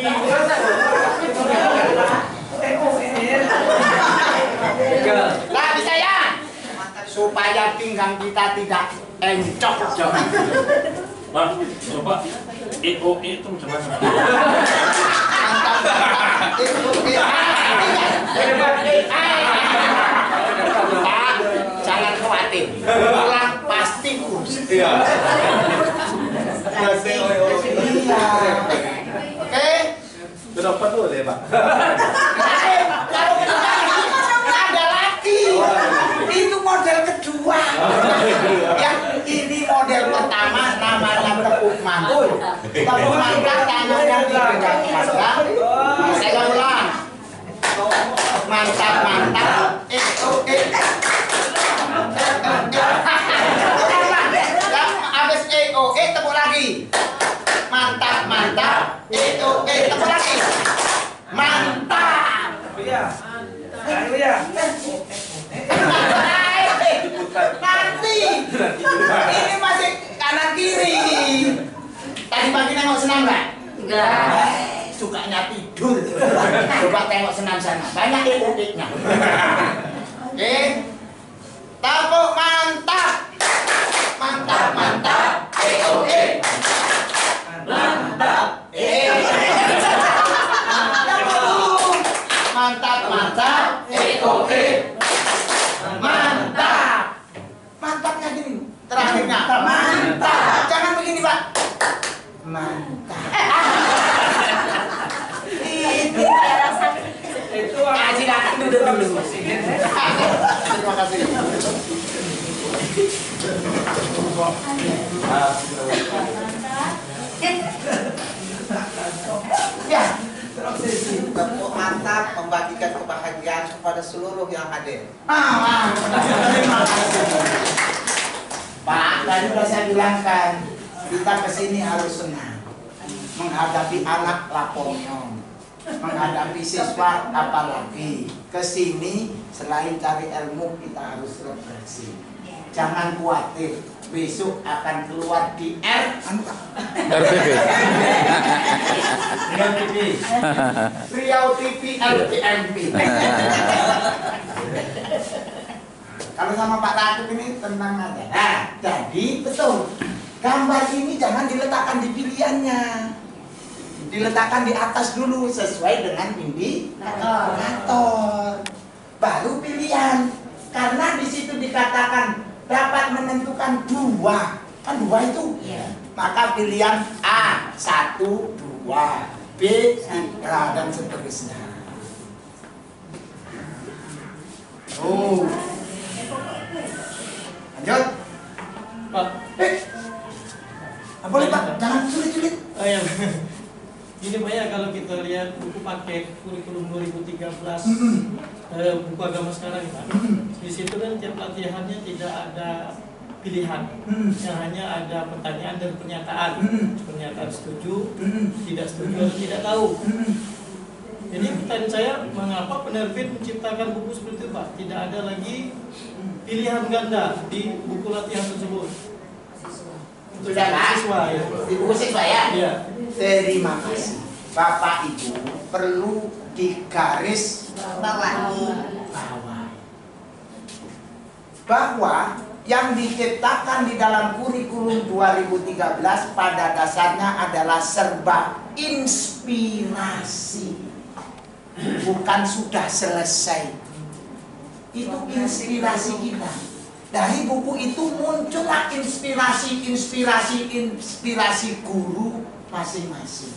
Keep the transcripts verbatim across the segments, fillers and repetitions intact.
Lah bisa ya? Supaya pinggang kita tidak encok jangan. Pak, coba E O E itu macam mana? Pak, jangan khawatir. Pulang pasti kurus. Iya. Oke. Sudah dapat tuh deh, Pak. Kalau ada lagi. Itu model kedua. Yang ini model pertama namanya tepuk mantul. Tepuk mantul tangannya dipegang pada. Saya ulang. Mantap mantap. Eh oh eh. Habis eh oh eh tepuk lagi. Mantap mantap. Eh oh eh tepuk lagi. Mantap. Iya. Ayo ya. Nanti ini masih kanan kiri. Tadi pagi nengok senam nggak? Enggak. Sukanya tidur. Coba tengok senam sana. Banyak ilmu-ilmunya. Oke. Tepuk mantap. Mantap mantap. Eh oh eh. Mantap. Eh. Mantap mantap. Eh oh eh. Mantap. Mantapnya gini. Terakhirnya. Mantap. Jangan begini, Pak. Mantap. Itu Itu ah, silakan duduk dulu. Terima kasih. Ya. Tepuk mantap membagikan kebahagiaan kepada seluruh yang hadir. Ah, terima kasih. Pak, tadi sudah saya bilangkan, kita kesini harus senang. Menghadapi anak lapongnya, menghadapi siswa apalagi. Kesini selain cari ilmu kita harus refleksi. Jangan khawatir, besok akan keluar di R R P P. Riau T V. Riau T V L P M P. Kalau sama Pak Latif ini tenang aja. Nah, jadi betul. Gambar ini jangan diletakkan di pilihannya. Diletakkan di atas dulu sesuai dengan indikator. Baru pilihan. Karena di situ dikatakan dapat menentukan dua. Kan dua itu. Maka pilihan A satu, dua, B tiga dan seterusnya. Oh. Lanjut. Pak. Eh. Boleh Pak, jangan sulit-sulit. Oh ya. Ini Pak ya, kalau kita lihat buku paket kurikulum dua ribu tiga belas eh, buku agama sekarang Pak. Di situ kan tiap latihannya tidak ada pilihan, yang hanya ada pertanyaan dan pernyataan. Pernyataan setuju, tidak setuju, atau tidak tahu. Jadi pertanyaan saya, mengapa penerbit menciptakan buku seperti itu Pak? Tidak ada lagi pilihan ganda di buku latihan tersebut. Sudah Pak? Siswa ya. Di buku siswa ya? Iya. Terima kasih. Bapak Ibu perlu digaris Bawahi. bawah bahwa yang diciptakan di dalam kurikulum dua ribu tiga belas pada dasarnya adalah serba inspirasi, bukan sudah selesai. Itu inspirasi kita. Dari buku itu muncullah inspirasi, inspirasi, inspirasi guru masing-masing.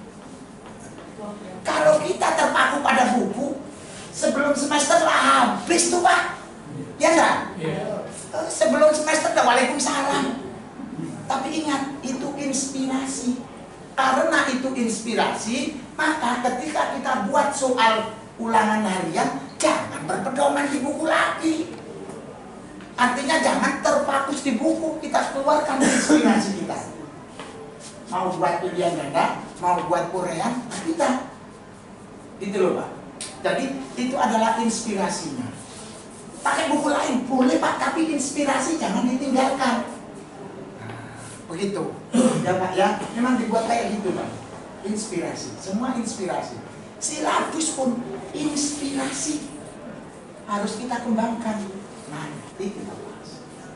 Kalau kita terpaku pada buku, sebelum semester lah habis tuh Pak. Ya enggak? Sebelum semester udah waalaikumsalam. Tapi ingat, itu inspirasi. Karena itu inspirasi, maka ketika kita buat soal ulangan harian, jangan berpedoman di buku lagi. Artinya jangan terpakus di buku, kita keluarkan inspirasi kita. Mau buat pilihan ganda, mau buat urean, kita. Itu loh Pak. Jadi itu adalah inspirasinya. Pakai buku lain boleh Pak, tapi inspirasi jangan ditinggalkan. Begitu. Ya Pak ya, memang dibuat kayak gitu Pak. Inspirasi, semua inspirasi. Silabus pun inspirasi. Harus kita kembangkan. Nanti kita bahas.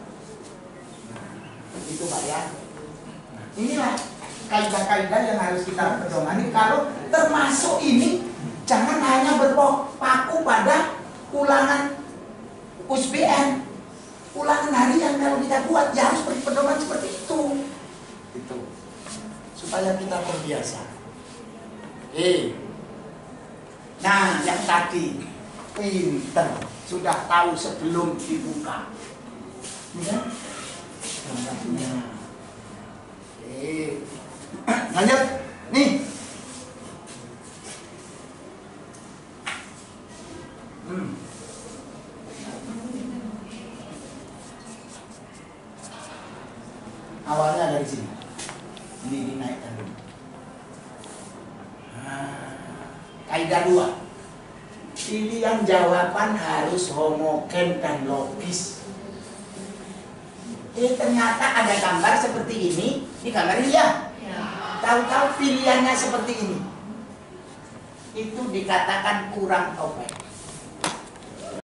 Nah, itu Pak ya. Nah, inilah kaidah-kaidah yang harus kita pedomani. Kalau termasuk ini, jangan hanya berpaku pada ulangan U S B N, ulangan harian. Kalau kita buat, ya harus berpedoman seperti itu. Itu supaya kita terbiasa. Eh, nah yang tadi pinter, sudah tahu sebelum dibuka. Ya? Nah, eh, lanjut nih. Hmm. Awalnya dari sini. Ini dinaikkan dulu. Nah, kaidah dua. Pilihan jawaban harus homogen dan logis. Eh ternyata ada gambar seperti ini. Ini gambar ini ya. Tahu-tahu pilihannya seperti ini. Itu dikatakan kurang open.